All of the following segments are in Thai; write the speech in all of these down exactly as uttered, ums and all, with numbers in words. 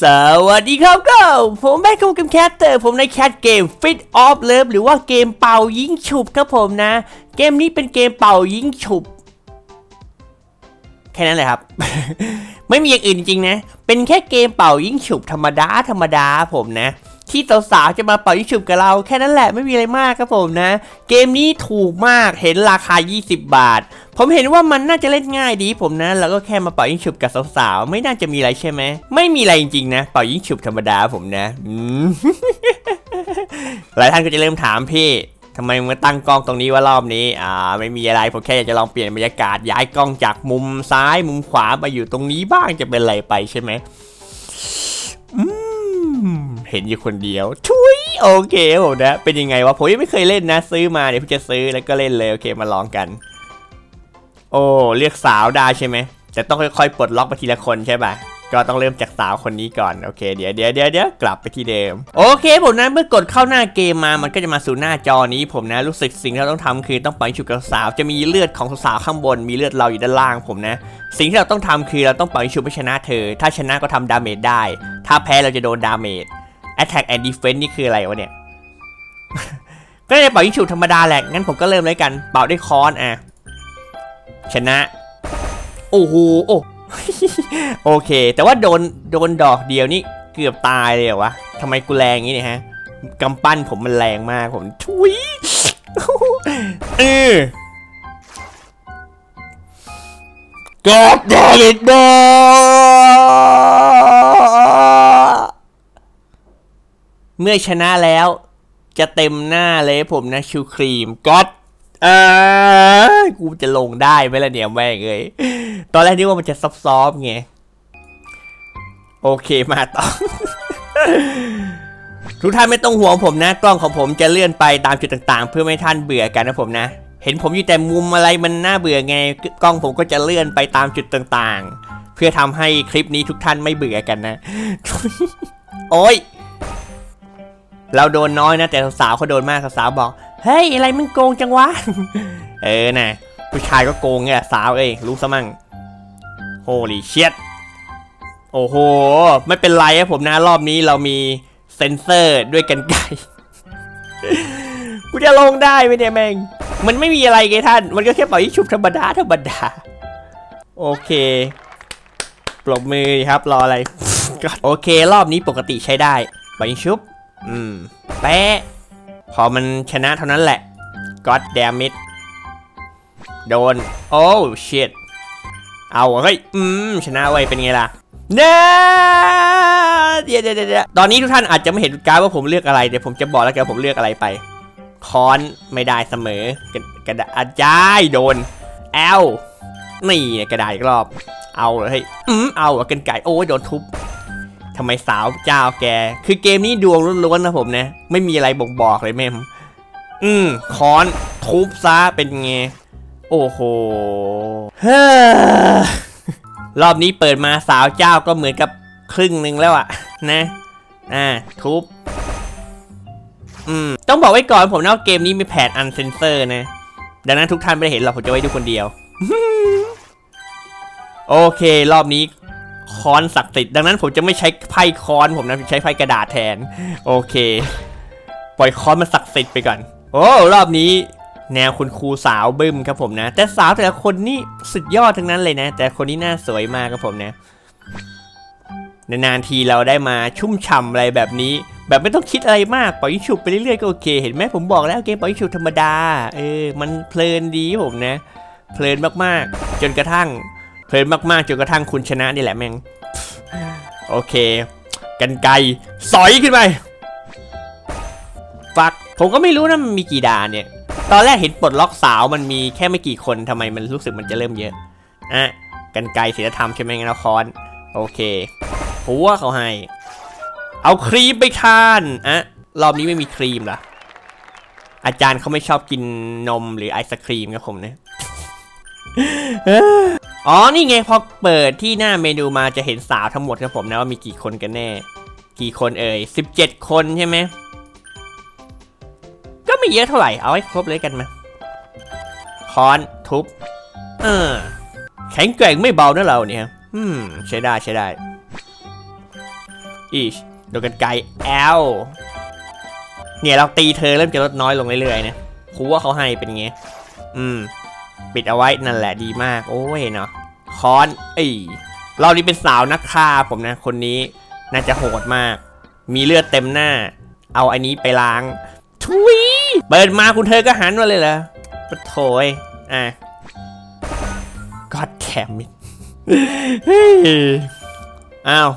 สวัสดีครับก็ผมแบ็คกับเกมแคสเตอร์ผมในแคสเกม Fit of Love หรือว่าเกมเป่ายิงฉุบครับผมนะเกมนี้เป็นเกมเป่ายิงฉุบแค่นั้นเลยครับ ไม่มีอย่างอื่นจริงๆนะเป็นแค่เกมเป่ายิงฉุบธรรมดาธรรมดาผมนะที่สาวๆจะมาเป่ายิงฉุบกับเราแค่นั้นแหละไม่มีอะไรมากครับผมนะเกมนี้ถูกมากเห็นราคายี่สิบบาทผมเห็นว่ามันน่าจะเล่นง่ายดีผมนะแล้วก็แค่มาเป่ายิงฉุบกับสาวๆไม่น่าจะมีอะไรใช่ไหมไม่มีอะไรจริงๆนะเป่ายิงฉุบธรรมดาผมนะ หลายท่านก็จะเริ่มถามพี่ทำไมมึงตั้งกล้องตรงนี้ว่ารอบนี้อ่าไม่มีอะไรผมแค่อยากจะลองเปลี่ยนบรรยากาศย้ายกล้องจากมุมซ้ายมุมขวามาอยู่ตรงนี้บ้างจะเป็นอะไรไปใช่ไหมอืมเห็นอยู่คนเดียวทุยโอเคผมนะเป็นยังไงวะผมยังไม่เคยเล่นนะซื้อมาเดี๋ยวพี่จะซื้อแล้วก็เล่นเลยโอเคมาลองกันโอ้เรียกสาวได้ใช่ไหมแต่ต้องค่อยๆปลดล็อกไปทีละคนใช่ป่ะก็ต้องเริ่มจากสาวคนนี้ก่อนโอเคเดี๋ยวเดี๋ยวเดี๋ยวเดี๋ยวกลับไปที่เดิมโอเคผมนะเมื่อกดเข้าหน้าเกมมามันก็จะมาสู่หน้าจอนี้ผมนะรู้สึกสิ่งที่เราต้องทำคือต้องปล่อยฉุบกับสาวจะมีเลือดของสาวข้างบนมีเลือดเราอยู่ด้านล่างผมนะสิ่งที่เราต้องทำคือเราต้องปล่อยฉุบให้ชนะเธอถ้าชนะก็ทำดาเมจได้ถ้าแพ้เราจะโดนดาเมจ Attack and Defense นี่คืออะไรวะเนี่ย ก็จะปล่อยฉุบธรรมดาแหละงั้นผมก็เริ่มเลยกันเป่าด้วยค้อนอ่ะชนะโอ้โหโอ้โอเคแต่ว่าโดนโดนดอกเดียวนี่เกือบตายเลยเหรอวะทำไมกูแรงงี้เนี่ยฮะกำปั้นผมมันแรงมากผมทุยเออกอดดาวิดโดเมื่อชนะแล้วจะเต็มหน้าเลยผมนะชูครีมกอดเออกูจะลงได้ไหมล่ะเนี่ยแม่งเลยตอนแรกนึกว่ามันจะซอฟๆไงโอเคมาต่อ ทุกท่านไม่ต้องห่วงผมนะกล้องของผมจะเลื่อนไปตามจุดต่างๆเพื่อไม่ท่านเบื่อกันนะผมนะเห็นผมอยู่แต่มุมอะไรมันน่าเบื่อไงกล้องผมก็จะเลื่อนไปตามจุดต่างๆเพื่อทำให้คลิปนี้ทุกท่านไม่เบื่อกันนะ โอ้ยเราโดนน้อยนะแต่สาวเขาโดนมากสาวบอกเฮ้ยอะไรมึงโกงจังวะ เออน่ะผู้ชายก็โกงไงสาวเอ้ยรู้ซะมั่งโฮลี่เชียดโอ้โหไม่เป็นไรครับผมนะรอบนี้เรามีเซ็นเซอร์ด้วยกันไกร กูจะลงได้ไหมเนี่ยแม่งมันไม่มีอะไรไงท่านมันก็แค่ปล่อยชุบธรรมดาธรรมดาโอเคปรบมือครับรออะไร โอเครอบนี้ปกติใช้ได้ปล่อยชุบอืมแปะพอมันชนะเท่านั้นแหละ God damn it โดนโอ้ชิตเอาเฮ้ยอืมชนะไว้เป็นไงล่ะเน่เดี๋ยวเดี๋ยวเดี๋ยวตอนนี้ทุกท่านอาจจะไม่เห็นการว่าผมเลือกอะไรเดี๋ยวผมจะบอกแล้วกันผมเลือกอะไรไปค้อนไม่ได้เสมอกระดาษอาจารย์โดนแอลนี่กระดาษอีกรอบเอาเฮ้ยอืมเอากันไก่โอ้ยโดนทุบทำไมสาวเจ้าแกคือเกมนี้ดวงล้วนๆนะผมนะไม่มีอะไรบ่งบอกเลยแม่อืมค้อนทุบซะเป็นไงโอ้โหเฮ้อรอบนี้เปิดมาสาวเจ้าก็เหมือนกับครึ่งหนึ่งแล้วอะนะอ่าทุบอืมต้องบอกไว้ก่อนผมนะว่าเกมนี้มีแผนอันเซนเซอร์นะดังนั้นทุกท่านไม่ได้เห็นหรอกผมจะไว้ดูคนเดียว โอเครอบนี้ค้อนศักดิ์สิทธิ์ดังนั้นผมจะไม่ใช้ไพ่ค้อนผมนะใช้ไพ่กระดาษแทนโอเคปล่อยค้อนมันศักดิ์สิทธิ์ไปก่อนโอ้รอบนี้แนวคุณครูสาวบึ้มครับผมนะแต่สาวแต่ละคนนี่สุดยอดทั้งนั้นเลยนะแต่คนนี้น่าสวยมากครับผมนะนานๆทีเราได้มาชุ่มฉ่ำอะไรแบบนี้แบบไม่ต้องคิดอะไรมากปล่อยฉุบไปเรื่อยๆก็โอเคเห็นไหมผมบอกแล้วเกมปล่อยฉุบธรรมดาเออมันเพลินดีผมนะเพลินมากๆจนกระทั่งเพลินมากๆจนกระทั่งคุณชนะนี่แหละแม่งโอเคกันไกลสอยขึ้นไปฟักผมก็ไม่รู้นะมันมีกี่ด่านเนี่ยตอนแรกเห็นปลดล็อกสาวมันมีแค่ไม่กี่คนทำไมมันรู้สึกมันจะเริ่มเยอะอ่ะกันไกลศีลธรรมใช่ไหมงั้นเราค้อนโอเคหัวเขาให้เอาครีมไปทานอ่ะรอบนี้ไม่มีครีมเหรออาจารย์เขาไม่ชอบกินนมหรือไอศครีมครับผมเนี่ยอ๋อนี่ไงพอเปิดที่หน้าเมนูมาจะเห็นสาวทั้งหมดครับผมนะว่ามีกี่คนกันแน่กี่คนเอ่ยสิบเจ็ดคนใช่ไหมก็ไม่เยอะเท่าไหร่เอาให้ครบเลยกันมาค้อนทุบเออแข็งแกร่งไม่เบานะเราเนี่ยอืมใช้ได้ใช้ได้อีชโดนกันไกแอลเนี่ยเราตีเธอเริ่มจะลดน้อยลงเรื่อยๆนะครูว่าเขาให้เป็นไงอืมปิดเอาไว้นั่นแหละดีมากโอ้ยเนาะค้อนเอ้ยเรานี่เป็นสาวนักฆ่าผมนะคนนี้น่าจะโหดมากมีเลือดเต็มหน้าเอาอันนี้ไปล้างทุยเปิดมาคุณเธอก็หันมาเลยเหรอปะโถยอ่ะก็อดแถมมิดอ้าว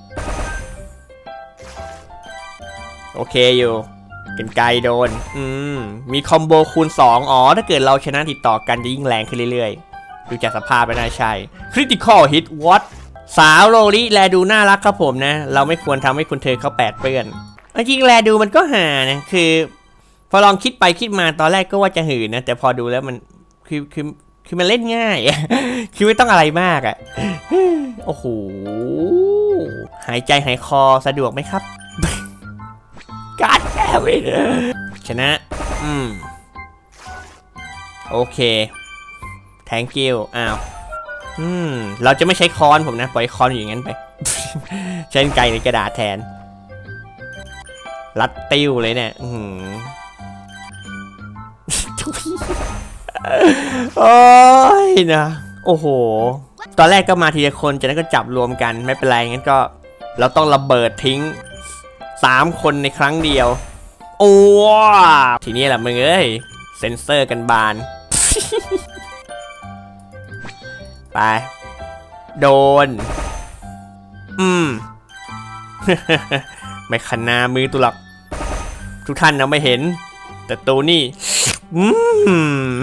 โอเคอยู่กันไกลโดนอืมมีคอมโบคูณสองอ๋อถ้าเกิดเราชนะติดต่อกันจะยิ่งแรงขึ้นเรื่อยๆดูจากสภาพไม่น่าใช่ Critical Hit What สาวโรลี่แลดูน่ารักครับผมนะเราไม่ควรทำให้คุณเธอเขาแปดเปื้อนจริงแลดูมันก็หานะคือพอลองคิดไปคิดมาตอนแรกก็ว่าจะหืนนะแต่พอดูแล้วมันคือคือคือมันเล่นง่ายคือไม่ต้องอะไรมากอ่ะโอ้โหหายใจหายคอสะดวกไหมครับการแก้วชนะอืมโอเค thank you อ้าวอืมเราจะไม่ใช้ค้อนผมนะปล่อยค้อนอยู่อย่างนั้นไปใช้ไกลในกระดาษแทนรัดติ้วเลยเนี่ยอืมโอ้ยนะโอ้โหตอนแรกก็มาทีละคนจากนั้นก็จับรวมกันไม่เป็นไรงั้นก็เราต้องระเบิดทิ้งสามคนในครั้งเดียวโอ้ทีนี้แหละมึงเอ้ยเซนเซอร์กันบานไปโดนอืมไม่ขนามือตุลักทุกท่านนะไม่เห็นแต่ตัวนี่อืม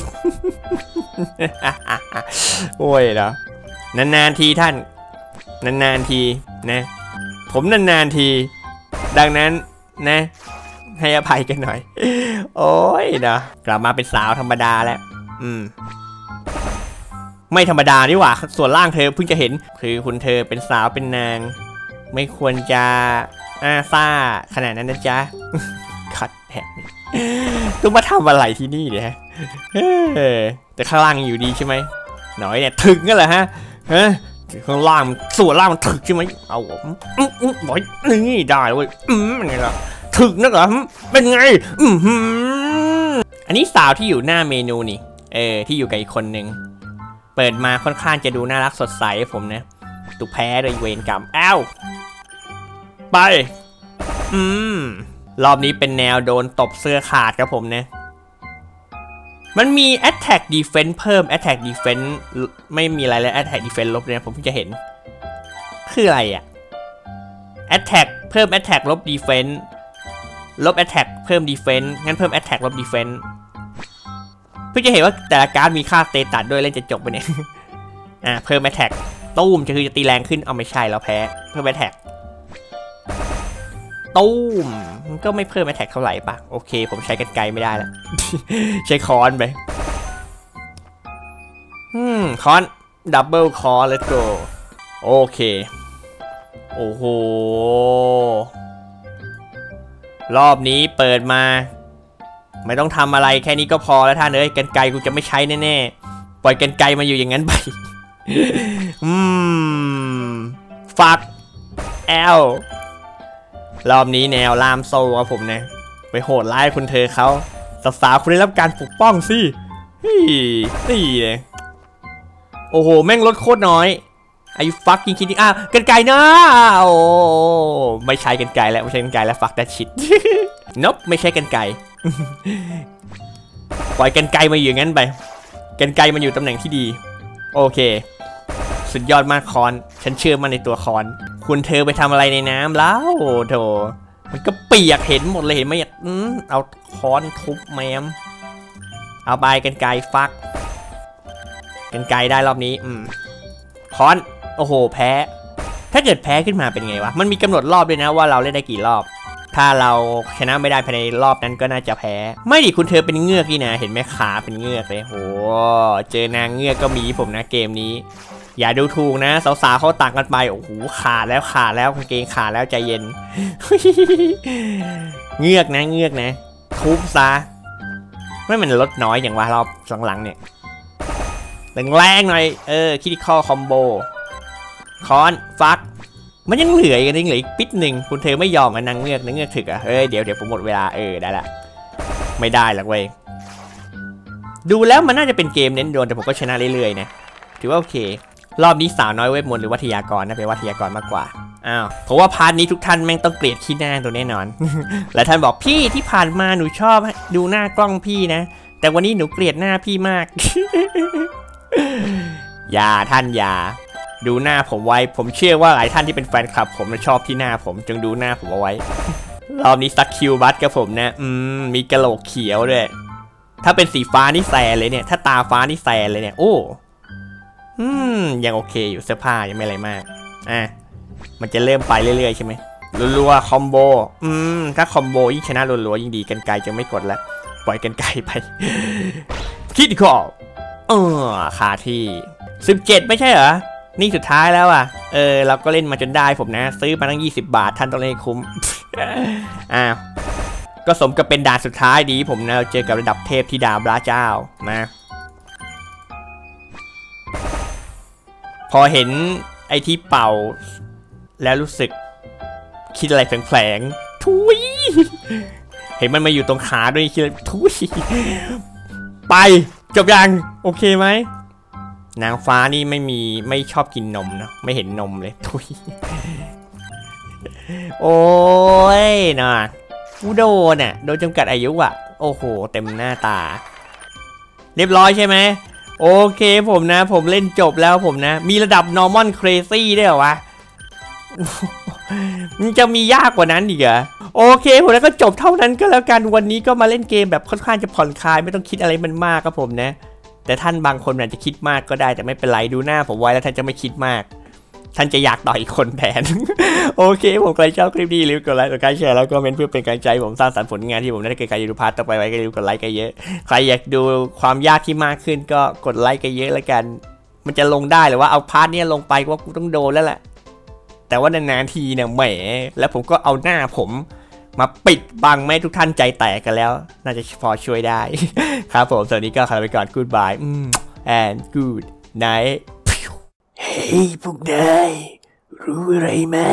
โอ้ยเหรอนานๆทีท่านนานๆทีนะผมนานๆทีดังนั้นนะให้อภัยกันหน่อยโอ้ยนะกลับมาเป็นสาวธรรมดาแล้วอืมไม่ธรรมดานี่หว่าส่วนล่างเธอเพิ่งจะเห็นคือคุณเธอเป็นสาวเป็นนางไม่ควรจะอ้าซ่าขนาดนั้นนะจ๊ะขัดแผลต้องมาทำอะไรที่นี่เนี่ยแต่ข้างล่างอยู่ดีใช่ไหมหน่อยเนี่ยถึงกันเหรอฮะฮะข้างล่างส่วนล่างมันถึกใช่ไหมเอาอืมอืมบอกนี่ได้เว้ยอืมเป็นไงล่ะถึกนะเหรอเป็นไงอืมอันนี้สาวที่อยู่หน้าเมนูนี่เออที่อยู่กับอีกคนนึงเปิดมาค่อนข้างจะดูน่ารักสดใสผมนะตุแพ้โดยเวรกรรมอ้าวไปอืมรอบนี้เป็นแนวโดนตบเสื้อขาดครับผมนะมันมี attack defense เพิ่ม attack defense ไม่มีอะไรเลย attack defense ลบเนี่ยผมเพิ่งจะเห็นคืออะไรอะ attack เพิ่ม attack ลบ defense ลบ attack เพิ่ม defense งั้นเพิ่ม attack ลบ defense เพิ่งจะเห็นว่าแต่ละการ์ดมีค่าสเตตัสด้วยเล่นจะจบไปเนี่ยอ่าเพิ่ม attack ตู้มจะคือจะตีแรงขึ้นเอาไม่ใช่เราแพ้เพิ่ม attack ตู้มมันก็ไม่เพิ่ม attack เท่าไหร่ปะโอเคผมใช้กันไกลไม่ได้แล้ว ใช้ค้อนไปอืมค้อนดับเบิลคอร์ let's go โอเคโอ้โหรอบนี้เปิดมาไม่ต้องทำอะไรแค่นี้ก็พอแล้วท่านเอ้ยกันไกลกูจะไม่ใช้แน่ๆปล่อยกันไกลมาอยู่อย่างนั้นไป อืมฟักแอลรอบนี้แนวลามโซ่ครับผมนะไปโหดร้ายคุณเธอเขาสาวๆคุณได้รับการปกป้องสินี่เลยโอ้โหแม่งลดโคตรน้อยไอ้ฟักจริงๆอ่ะกันไกลนะโอ้ไม่ใช้กันไกลแล้วไม่ใช่กันไกลแล้วฟักดัชชิดนบไม่ใช่กันไกลปล่อยกันไกลมาอยู่งั้นไปกันไกลมันอยู่ตำแหน่งที่ดีโอเคสุดยอดมากคอนฉันเชื่อมั่นในตัวคอนคุณเธอไปทำอะไรในน้ำแล้วโถมันก็เปียกเห็นหมดเลยเห็นไหมอืมเอาค้อนทุบแมมเอาใบกันไกลฟักกันไกลได้รอบนี้อืมค้อนโอ้โหแพ้ถ้าเกิดแพ้ขึ้นมาเป็นไงวะมันมีกำหนดรอบด้วยนะว่าเราเล่นได้กี่รอบถ้าเราชนะไม่ได้ภายในรอบนั้นก็น่าจะแพ้ไม่ดิคุณเธอเป็นเงือกนี่นะเห็นไหมขาเป็นเงือกเลยโหเจอนางเงือกก็มีผมนะเกมนี้อย่าดูถูกนะสาวๆเขาต่างกันไปโอ้โหขาดแล้วขาดแล้วกางเกงขาดแล้วใจเย็น เงือกนะเงือกนะทุบซะไม่มันลดน้อยอย่างว่ารอบหลังๆเนี่ยแรงๆหน่อยเออคิดข้อคอมโบคอนฟักมันยังเหลืออีกนิดเหลืออีกปิดหนึ่งคุณเธอไม่ยอมมานางเงือกนางเงือกถึกอ่ะเฮ้ยเดี๋ยวเดี๋ยวผมหมดเวลาเออได้ละไม่ได้หรอกเว้ยดูแล้วมันน่าจะเป็นเกมเน้นโดนแต่ผมก็ชนะเรื่อยๆนะถือว่าโอเครอบนี้สาวน้อยเวทมนต์หรือวัทยากรนะเป็นวัทยากรมากกว่าอ้าวเพราะว่าพาร์ทนี้ทุกท่านแม่งต้องเกลียดขี้หน้าตัวแน่นอน และท่านบอกพี่ที่ผ่านมาหนูชอบดูหน้ากล้องพี่นะแต่วันนี้หนูเกลียดหน้าพี่มาก อย่าท่านอย่าดูหน้าผมไว้ผมเชื่อว่าหลายท่านที่เป็นแฟนคลับผมชอบที่หน้าผมจงดูหน้าผมเอาไว้ รอบนี้ซักคิวบัสกับผมนะอืมมีกระโหลกเขียวด้วยถ้าเป็นสีฟ้านี่แซนเลยเนี่ยถ้าตาฟ้านี่แซนเลยเนี่ยโอ้อืมยังโอเคอยู่เสื้อผ้ายังไม่อะไรมากอ่ะมันจะเริ่มไปเรื่อยๆใช่ไหมรัวๆคอมโบอืมถ้าคอมโบยิ่งชนะรัวๆยิ่งดีกันไกลจะไม่กดแล้วปล่อยกันไกลไป คิดก่อนเออคาที่สิบเจ็ดไม่ใช่เหรอนี่สุดท้ายแล้วอ่ะเออเราก็เล่นมาจนได้ผมนะซื้อมาตั้งยี่สิบบาทท่านต้องเล่นคุ้ม อ้าวก็สมกับเป็นด่านสุดท้ายดีผมนะเจอกับระดับเทพธิดาพระเจ้ามาพอเห็นไอ้ที่เป่าแล้วรู้สึกคิดอะไรแฝงๆทุยเห็นมันมาอยู่ตรงขาด้วยคิดทุยไปจบยังโอเคไหมนางฟ้านี่ไม่มีไม่ชอบกินนมนะไม่เห็นนมเลยทุยโอ้ยนะกูโดนอ่ะโดนจำกัดอายุอ่ะโอ้โหเต็มหน้าตาเรียบร้อยใช่ไหมโอเคผมนะผมเล่นจบแล้วผมนะมีระดับ normal crazy ด้วยเหรอวะ มันจะมียากกว่านั้นอีกเหรอโอเคผมแล้วก็จบเท่านั้นก็แล้วกันวันนี้ก็มาเล่นเกมแบบค่อนข้างจะผ่อนคลายไม่ต้องคิดอะไรมันมากครับผมนะแต่ท่านบางคนอาจจะคิดมากก็ได้แต่ไม่เป็นไรดูหน้าผมไว้แล้วท่านจะไม่คิดมากท่านจะอยากต่ออีกคนแทน โอเคผมใครชอบคลิปนี้หรือกดไลค์กดแชร์แล้วก็คอมเมนต์เพื่อเป็นกำลังใจผมสร้างสรรค์ผลงานที่ผมได้เกิดการยูทูบพาร์ตต่อไปไว้ก็อย่าลืมกดไลค์กันเยอะใครอยากดูความยากที่มากขึ้นก็กดไลค์กันเยอะแล้วกันมันจะลงได้หรือว่าเอาพาร์ทนี้ลงไปว่ากูต้องโดนแล้วแหละแต่ว่านานๆทีเนี่ยแหมแล้วผมก็เอาหน้าผมมาปิดบังไม่ทุกท่านใจแตกกันแล้วน่าจะพอช่วยได้ ครับผมสวัสดีก็ขอไปก่อน goodbye and good night เฮ้ยพวกนายรู้อะไรไหม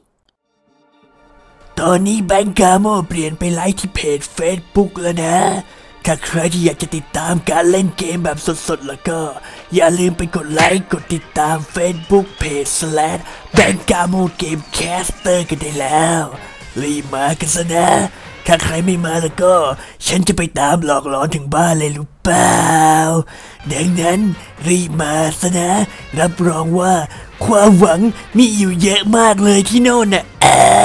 ตอนนี้แบงก์กาโมเปลี่ยนไปไลฟ์ที่เพจ Facebook แล้วนะถ้าใครที่อยากจะติดตามการเล่นเกมแบบสดๆแล้วก็อย่าลืมไปกดไลค์กดติดตาม Facebook Page สแลช แบงก์กาโมเกมแคสเตอร์กันได้แล้วรีบมากันซะนะถ้าใครไม่มาแล้วก็ฉันจะไปตามหลอกหลอนถึงบ้านเลยรู้เปล่าดังนั้นรีบมาซะนะรับรองว่าความหวังมีอยู่เยอะมากเลยที่โน่นน่ะ